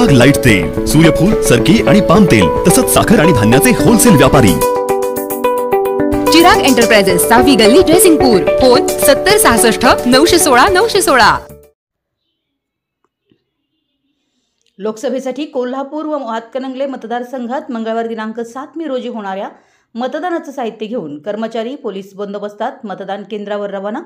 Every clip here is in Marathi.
चिराग लाईट तेल, सूर्यफूल, सरकी आणि पाम तेल तसंच साखर आणि धान्याचे होलसेल व्यापारी। चिराग एंटरप्राइजेस, 6वी गल्ली, जयसिंगपूर। फोन 7066 916 916। लोकसभेसाठी कोल्हापूर व हातकणंगले मतदारसंघात मंगळवार दिनांक 7 मे रोजी होणाऱ्या मतदानाचे साहित्य घेऊन कर्मचारी पोलीस बंदोबस्तात मतदान केंद्रावर रवाना।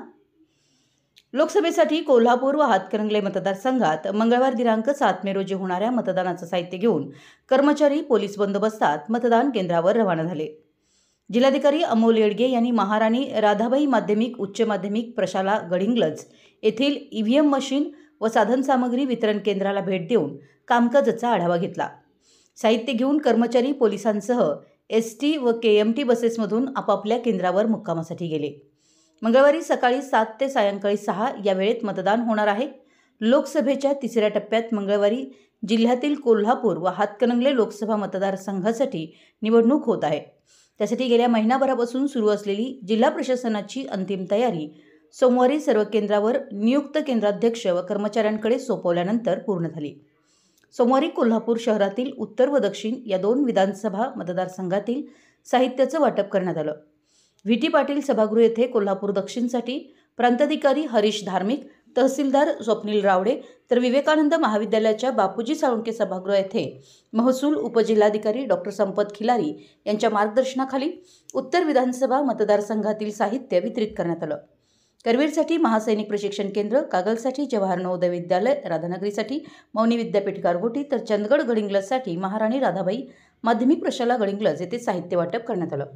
लोकसभेसाठी कोल्हापूर व हातकणंगले मतदारसंघात मंगळवार दिनांक 7 मे रोजी होणाऱ्या मतदानाचे साहित्य घेऊन कर्मचारी पोलीस बंदोबस्तात मतदान केंद्रावर रवाना झाले। जिल्हाधिकारी अमोल येडगे यांनी महाराणी राधाबाई माध्यमिक उच्च माध्यमिक प्रशाला गडिंग्लज येथील ईव्हीएम मशीन व साधनसामग्री वितरण केंद्राला भेट देऊन कामकाजाचा आढावा घेतला। साहित्य घेऊन कर्मचारी पोलिसांसह एसटी व केएमटी बसेसमधून आपापल्या केंद्रावर मुक्कामासाठी गेले। मंगळवारी सकाळी 7 ते सायंकाळी 6 या वेळेत मतदान होणार आहे। लोकसभेच्या तिसऱ्या टप्प्यात मंगळवारी जिल्ह्यातील कोल्हापूर व हातकणंगले लोकसभा मतदारसंघासाठी निवडणूक होत आहे। त्यासाठी गेल्या महिनाभरापासून सुरू असलेली जिल्हा प्रशासनाची अंतिम तयारी सोमवारी सर्व केंद्रावर नियुक्त केंद्राध्यक्ष व कर्मचाऱ्यांकडे सोपवल्यानंतर पूर्ण झाली। सोमवारी कोल्हापूर शहरातील उत्तर व दक्षिण या 2 विधानसभा मतदारसंघातील साहित्याचं वाटप करण्यात आलं। व्ही.टी. पाटील सभागृह येथे कोल्हापूर दक्षिणसाठी प्रांताधिकारी हरीश धार्मिक, तहसीलदार स्वप्नील रावडे तर विवेकानंद महाविद्यालयाच्या बापूजी साळुंके सभागृह येथे महसूल उपजिल्हाधिकारी डॉक्टर संपत खिलारी यांच्या मार्गदर्शनाखाली उत्तर विधानसभा मतदारसंघातील साहित्य वितरित करण्यात आलं। करवीरसाठी महासैनिक प्रशिक्षण केंद्र, कागलसाठी जवाहर नवोदय विद्यालय, राधानगरीसाठी मौनी विद्यापीठ गारगोटी तर चंदगड गडिंग्लजसाठी महाराणी राधाबाई माध्यमिक प्रशाला गडिंग्लज येथे साहित्य वाटप करण्यात आलं।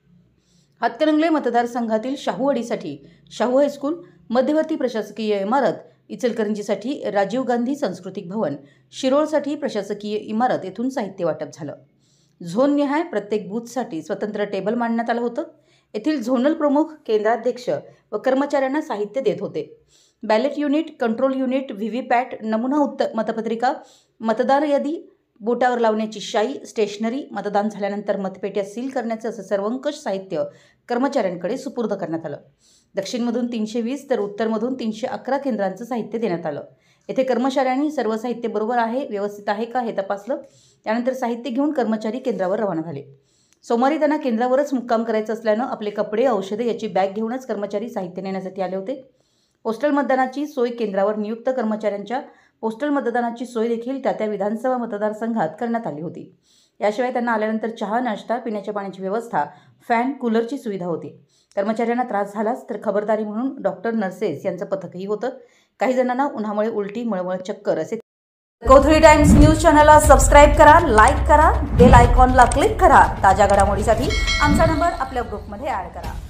हातकणंगले मतदारसंघातील शाहूवाडीसाठी शाहू हायस्कूल, मध्यवर्ती प्रशासकीय इमारत, इचलकरंजीसाठी राजीव गांधी सांस्कृतिक भवन, शिरोळसाठी प्रशासकीय इमारत येथून साहित्य वाटप झालं। झोननिहाय प्रत्येक बूथसाठी स्वतंत्र टेबल मांडण्यात आलं होतं। येथील झोनल प्रमुख, केंद्राध्यक्ष व कर्मचाऱ्यांना साहित्य देत होते। Ballot unit, control unit, VVPAT, नमुना मतपत्रिका, मतदार यादी, बोटावर लावण्याची शाई, स्टेशनरी, मतदान झाल्यानंतर मतपेट्या सील करण्याचे असं सर्वंकष साहित्य कर्मचाऱ्यांकडे सुपूर्द करण्यात आलं। दक्षिणमधून 320 तर उत्तरमधून 311 केंद्रांचं साहित्य देण्यात आलं। येथे कर्मचाऱ्यांनी सर्व साहित्य बरोबर आहे, व्यवस्थित आहे का हे तपासलं। त्यानंतर साहित्य घेऊन कर्मचारी केंद्रावर रवाना झाले। सोमवारी त्यांना केंद्रावरच मुक्काम करायचं असल्यानं आपले कपडे, औषधे याची बॅग घेऊनच कर्मचारी साहित्य नेण्यासाठी आले होते। पोस्टल मतदानाची सोय केंद्रावर नियुक्त कर्मचाऱ्यांच्या पोस्टल मतदानाची सोय देखील त्या विधानसभा मतदारसंघात करण्यात आली होती। याशिवाय त्यांना आल्यानंतर चहा, नाश्ता, पिण्याच्या पाण्याची व्यवस्था, फॅन, कूलरची सुविधा होती। कर्मचाऱ्यांना त्रास झालाच तर खबरदारी म्हणून डॉक्टर, नर्सेस यांचं पथकही होतं। काही जणांना उन्हामुळे उलटी, मळमळ, चक्कर असे। कोथळी टाइम्स न्यूज चॅनलला सबस्क्राईब करा, लाईक करा, बेल आयकॉनला क्लिक करा। ताज्या घडामोडीसाठी आमचा नंबर आपल्या ग्रुपमध्ये ॲड करा।